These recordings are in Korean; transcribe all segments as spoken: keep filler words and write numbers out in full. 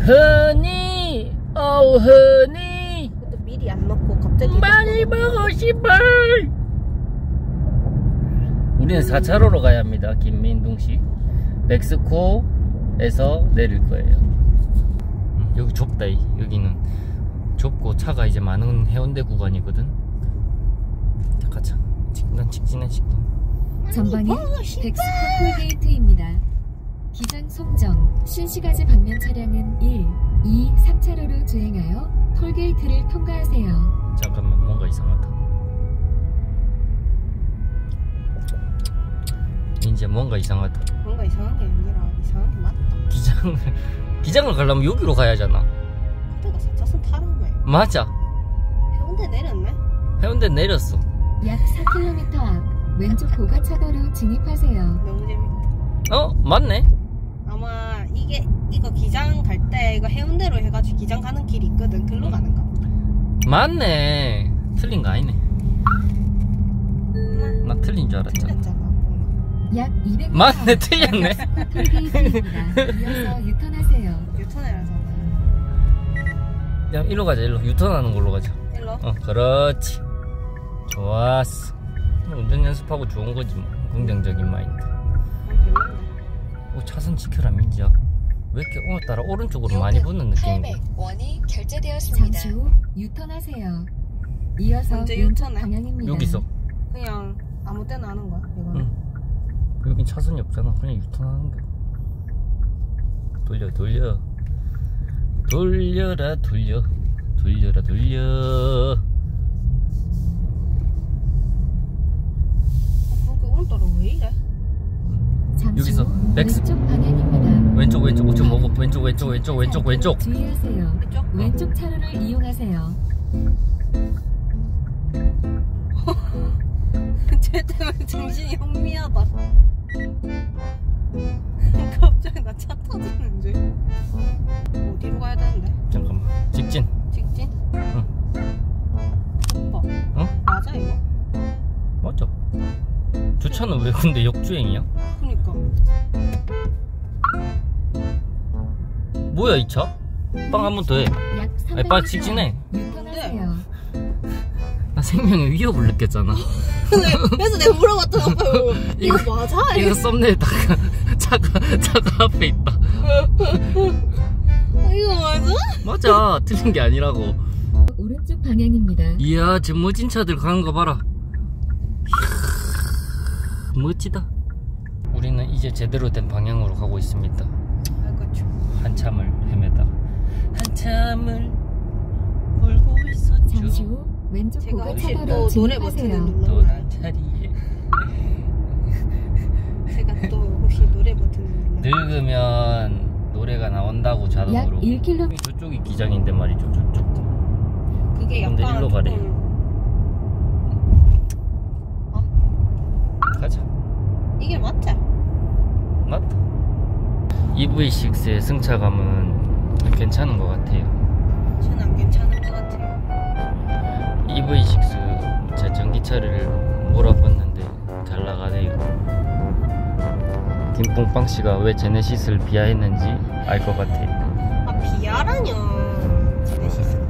허니, 어 허니. 그것도 미리 안 넣고 갑자기 많이 먹고 싶어. 우리는 사 차로로 가야 합니다. 김민동씨. 멕시코에서 내릴 거예요. 여기 좁다. 여기는 좁고 차가 이제 많은 해운대 구간이거든. 자, 가자. 난 직진해, 직진. 전방이 멕시코 톨게이트입니다. 기장 송정, 신시가지 방면 차량은 일, 이, 삼 차로로 주행하여 톨게이트를 통과하세요. 잠깐만, 뭔가 이상하다. 이제 뭔가 이상하다. 뭔가 이상한 게 아니라 이상한 게 맞다. 기장을 기장을 가려면 여기로 가야 하잖아. 그때가 사 차선 타라며. 맞아. 해운대 내렸네? 해운대 내렸어. 약 사 킬로미터 앞 왼쪽 고가차도로 진입하세요. 너무 재밌다. 어? 맞네. 아마 이게 이거 기장 갈 때 이거 해운대로 해가지고 기장 가는 길이 있거든. 글로 가는가? 맞네. 틀린 거 아니네. 음, 나 틀린 줄 알았잖아. 틀렸잖아. 약 이백 미터 맞네, 틀렸네. 톨게이트입니다. 이어서 유턴하세요. 유턴해라잖아. 야, 일로 가자. 일로 유턴하는 걸로 가자. 일로? 어, 그렇지. 좋았어. 운전 연습하고 좋은 거지 뭐. 긍정적인 마인드. 아, 별론데. 오, 차선 지켜라 민지야. 왜 이렇게 오늘따라 오른쪽으로 많이 붙는 느낌인가? 팔백 원이 결제되었습니다. 잠시 후 유턴하세요. 이어서 언제 왼쪽 유턴해? 방향입니다. 여기서. 그냥 아무 때나 하는 거야 이거는. 응. 여긴 차선이 없잖아. 그냥 유턴하는 거. 돌려 돌려 돌려라 돌려 돌려라 돌려. 그렇게 오늘따라 왜 이래? 잠시 여기서 후 넥스. 왼쪽 방향입니다. 왼쪽 왼쪽 오점 먹어. 왼쪽 왼쪽 왼쪽 왼쪽 왼쪽. 주의하세요. 왼쪽? 왼쪽 차로를 이용하세요. 쟤 때문에 정신이 혼미하다. 갑자기 나 차 터지는 줄. 어디로 가야 되는데? 잠깐만. 직진. 직진? 응. 오빠. 응? 맞아 이거? 맞죠? 주차는 왜 근데 역주행이야? 그니까. 뭐야 이 차? 빵 한 번 더 해. 약 아니 빨리 직진해. 유턴하세요. 나 생명의 위협을 느꼈잖아. 그래서 내가 물어봤잖아. 이거 이거- 맞아? 이거 썸네일에다가 차가 차가 앞에 있다. 아, 이거 맞아? 맞아. 틀린 게 아니라고. 오른쪽 방향입니다. 이야 저 멋진 차들 가는 거 봐라. 이야, 멋지다. 우리는 이제 제대로 된 방향으로 가고 있습니다. 아이고 추워. 한참을 헤매다 한참을 울고 있었죠. 잠시 후 왼쪽 제가 혹시 고가차도로 또 노래 버튼을 진입하세요. 눌렀나요? 떠날 자리에 제가 또 혹시 노래 버튼을 눌렀나요? 늙으면 노래가 나온다고 자동으로. 약 일 킬로미터. 저쪽이 기장인데 말이죠. 저쪽. 그게 근데 약간 일로 가래. 조금 가자. 이게 맞지? 맞다. 이브이 식스의 승차감은 괜찮은 것 같아요. 저는 안 괜찮은 것 같아요. 이브이 식스 제 전기차를 몰아봤는데 잘 나가네요. 김뽕빵 씨가 왜 제네시스를 비하했는지 알 것 같아요. 아 비하라뇨. 제네시스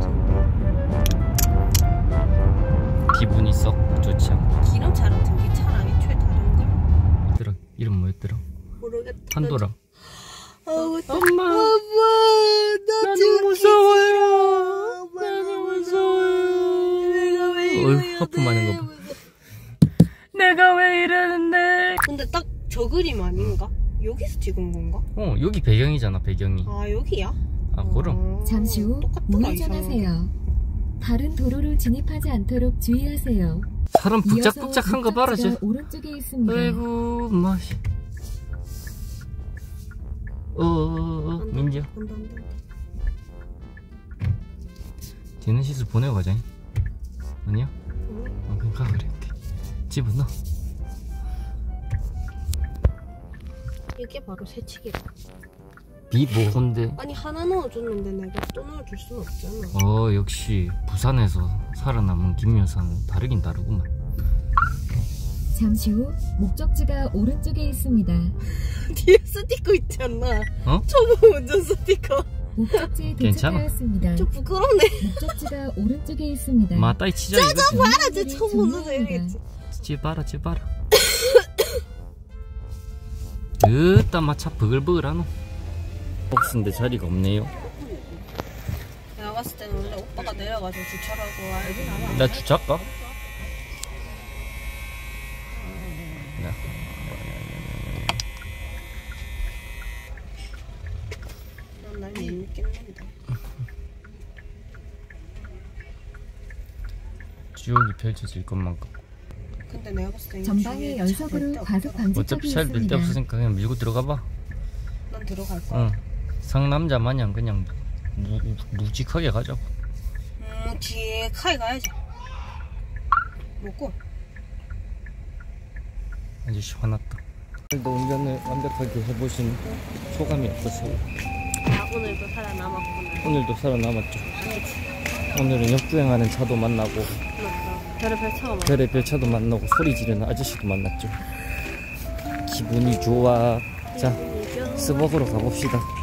기분이 썩 좋지 않고. 기름차랑 전기차랑 애초에 다른걸? 얘들아 이름 뭐였더라? 모르겠다. 판도라. 아우, 엄마. 엄마, 나 나는 지금 무서워요. 엄마, 나는 너무 무서워요. 내가 왜 어휴, 이래? 하품하는 거 봐. 내가 왜 이러는데? 근데 딱 저 그림 아닌가? 여기서 찍은 건가? 어 여기 배경이잖아. 배경이. 아 여기야? 아 그럼. 아, 잠시 후 똑같더라, 우회전하세요. 다른 도로로 진입하지 않도록 주의하세요. 사람 북작북작한 거 봐라 쟤. 목적지가 오른쪽에 있습니다. 아이고 맛이. 어어어 민지야. 안돼 안돼. 제네시스 보내고 가자. 아니야? 어, 그럼 가 그래. 집어넣어. 이게 바로 새치기다. 비모건데. 아니 하나 넣어줬는데 내가 또 넣어줄 순 없잖아. 어 역시 부산에서 살아남은 김 여사는 다르긴 다르구만. 잠시 후 목적지가 오른쪽에 있습니다. 뒤에 스티커 있지 않나? 어? 초보 운전 스티커. 목적지에 괜찮아. 도착하였습니다. 좀 부끄럽네. 목적지가 오른쪽에 있습니다. 맞다 이 치자 이거지. 봐라, 쟤 처음 보는 애겠지. 찌 봐라 찌 봐라. 으따 마차 버글버글하노. 복스인데 자리가 없네요. 내가 봤을 때는 원래 오빠가 내려가지고 주차라고 알긴 알아. 나 주차할까? 난 날 못 믿겠는데. 지옥이 펼쳐질 것만 같고. 근데 내가 봤을 때 전방에 연속으로 과속 방지턱이 어차피 잘 될 데 있습니다. 없으니까 그냥 밀고 들어가봐. 난 들어갈 거야. 응. 상남자 마냥 그냥 무, 묵직하게 가자고. 음, 뒤에 카이 가야지. 먹고. 아저씨 화났다. 오늘도 운전을 완벽하게 해보신 소감이 어떠세요? 아, 오늘도 살아남았구나. 오늘도 살아남았죠. 아니지. 오늘은 역주행하는 차도 만나고 맞다. 별의별 차가 많아. 별의 별차도 만나고 소리 지르는 아저씨도 만났죠. 기분이 좋아. 자, 스벅으로 가봅시다.